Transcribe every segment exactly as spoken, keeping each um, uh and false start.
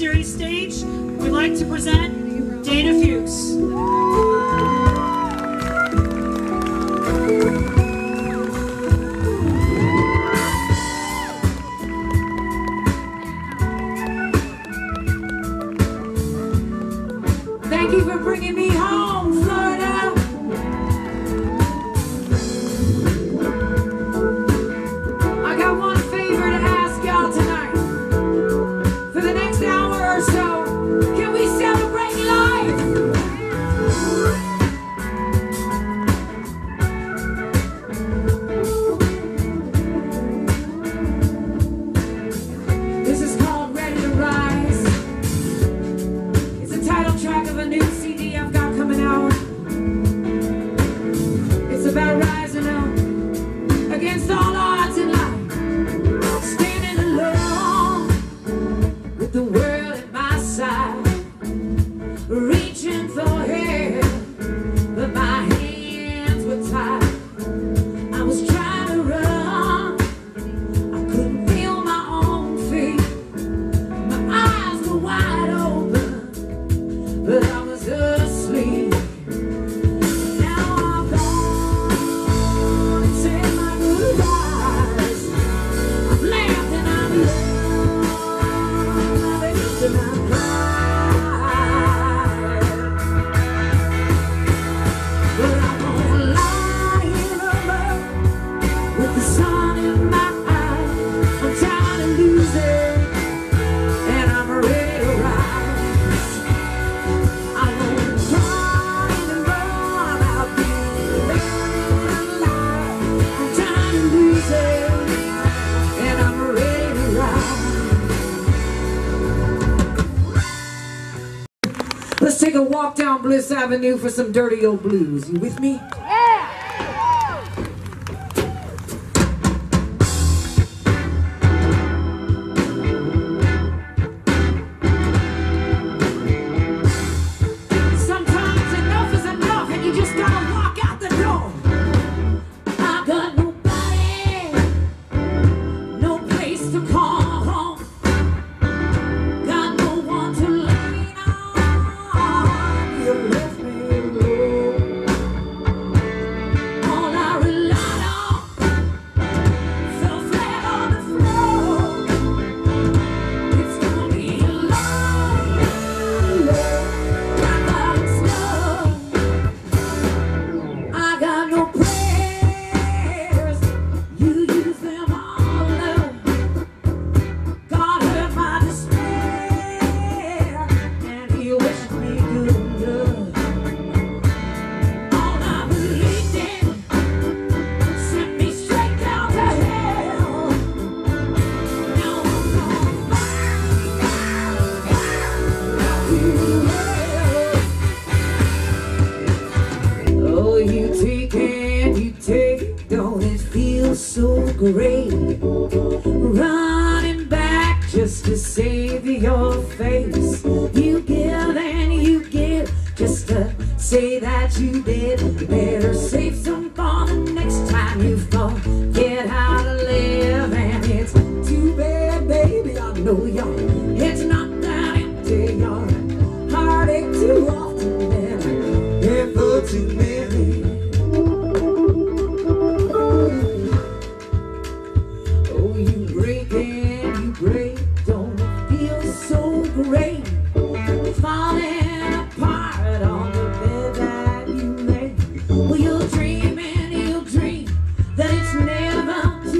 Series stage, we'd like to present Dana Fuchs. Thank you for bringing me home, Florida. I got one favor to ask y'all tonight. For the next hour or so, can we celebrate life? This is called Ready to Rise. It's the title track of a new C D I've got coming out. It's about rising up against all odds in life, standing alone with the world at my side, reaching for help, but my hands were tied. I was trying to run, I couldn't feel my own feet, my eyes were wide open, but I was asleep. Now I'm gone and said my goodbyes. I've laughed and I've loved, I've ached and I've cried, but I'm gonna lie in the mud with the sun in my eyes. I'm tired of losing and I'm ready to rise. I won't cry anymore about being alive. I'm tired of losing and I'm ready to rise. Let's take a walk down Bliss Avenue for some dirty old blues. You with me? Sometimes enough is enough and you just gotta walk out the door. I got nobody, no place to call home, got no one to lean on. You left me alone. All I relied on fell flat on the floor. It's gonna be a long, long ride slow. I got no prayers, you use them all up. God heard my despair, and He wished me good luck. All I believed in sent me straight down to hell. Now I'm gonna burn, burn, burn out in hell. Oh, you take and you take, don't it feel so great? Running back just to save your face. You give and you give just to say that you did. You better save some for the next time you forget how to live. And it's too bad, baby, I know your head's not that empty. Your heartache too often, and it for too many. Oh, you break and you break, don't it feel so great? Falling apart on the bed that you made. Well, you'll dream and you'll dream that it's never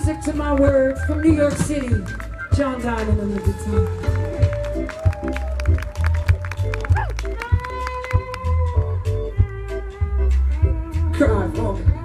music to my words from New York City. John Diamond on the guitar. Cry for me.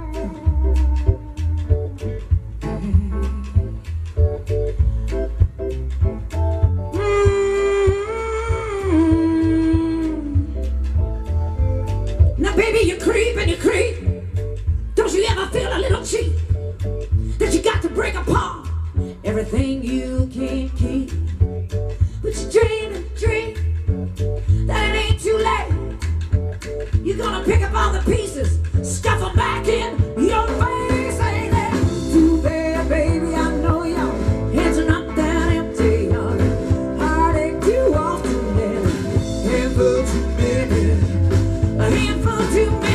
Now baby, you creep and you creep. Don't you ever feel a little cheap? That you got to break apart everything you can't keep. But you dream and dream that it ain't too late. You're gonna pick up all the pieces, stuff them back in your face. Ain't that too bad, baby? I know your hands are not that empty. Your heartache too often, and a handful too many, a handful too many.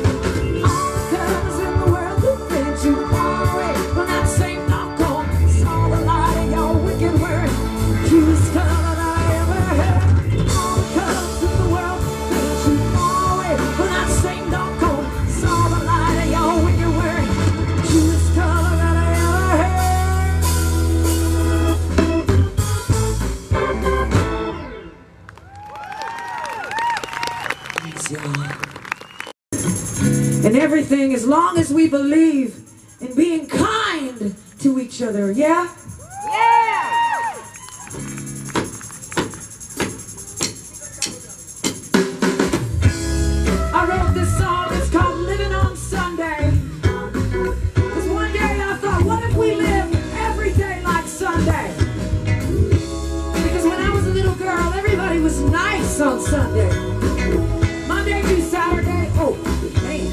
And everything, as long as we believe in being kind to each other, yeah? Yeah! I wrote this song, it's called Living on Sunday. Because one day I thought, what if we live every day like Sunday? Because when I was a little girl, everybody was nice on Sunday. Monday through Saturday, oh, man.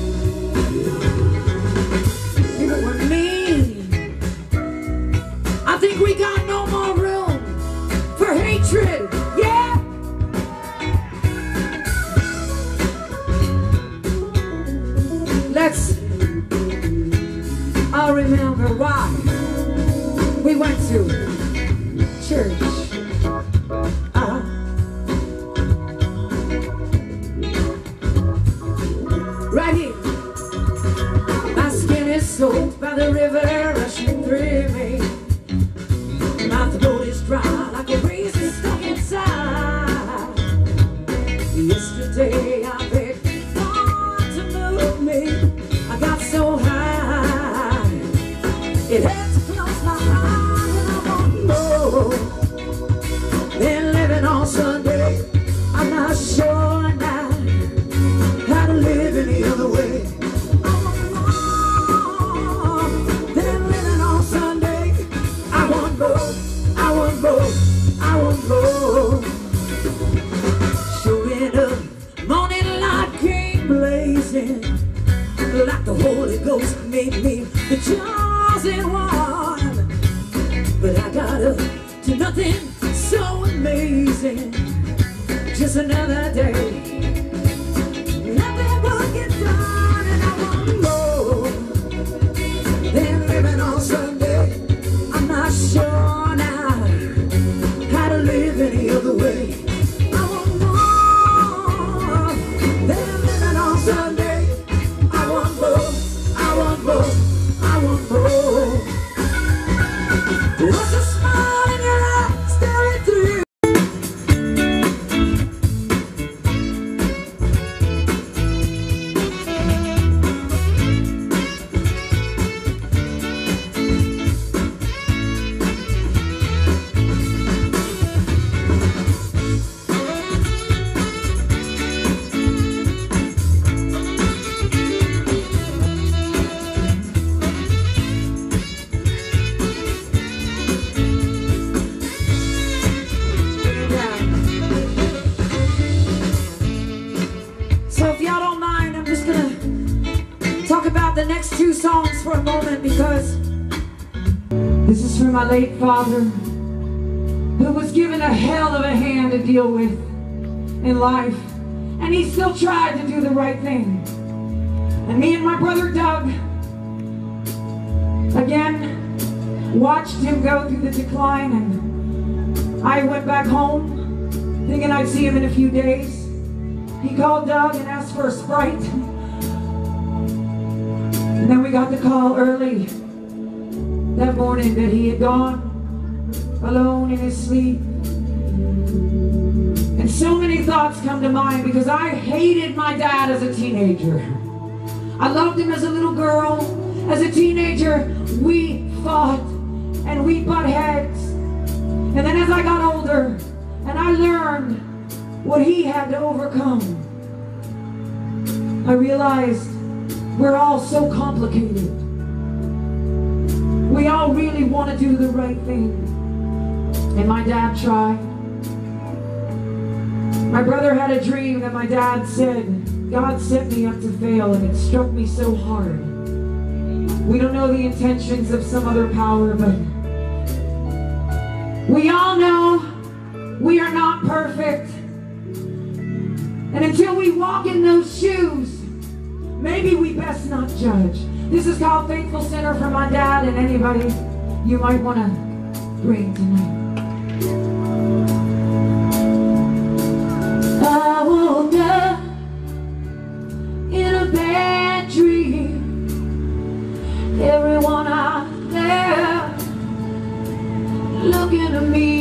People were mean. I think we got no more room for hatred, yeah? Let's all remember why we went to church. Uh-huh. Right here, my skin is soaked by the river rushing through me. My throat is dry like a razor stuck inside. Yesterday I begged God to move me. I got so high, it had to close my eyes, and I won't know. Then living on Sunday, I'm not sure now how to live any other way. Then living on Sunday, I want more, I want more, I want more. Showing up, morning light came blazing, like the Holy Ghost made me the chosen one. But I got up to nothing so amazing, just another day. Nothing will get done, and I want more. Then living on Sunday, I'm not sure now how to live any other way. I want more. Then living on Sunday, I want more, I want more, I want more. What's a smile in your eyes staring through you? So if y'all don't mind, I'm just gonna talk about the next two songs for a moment, because this is for my late father, who was given a hell of a hand to deal with in life, and he still tried to do the right thing. And me and my brother Doug, again, watched him go through the decline, and I went back home thinking I'd see him in a few days. He called Doug and asked for a Sprite. And then we got the call early that morning that he had gone alone in his sleep. And so many thoughts come to mind because I hated my dad as a teenager. I loved him as a little girl. As a teenager, we fought and we butt heads. And then as I got older and I learned what he had to overcome, I realized we're all so complicated. We all really want to do the right thing. And my dad tried. My brother had a dream that my dad said, God set me up to fail, and it struck me so hard. We don't know the intentions of some other power, but we all know we are not perfect. And until we walk in those shoes, maybe we best not judge. This is called Faithful Sinner for my dad and anybody you might want to bring tonight. I woke up in a bad dream. Everyone out there looking at me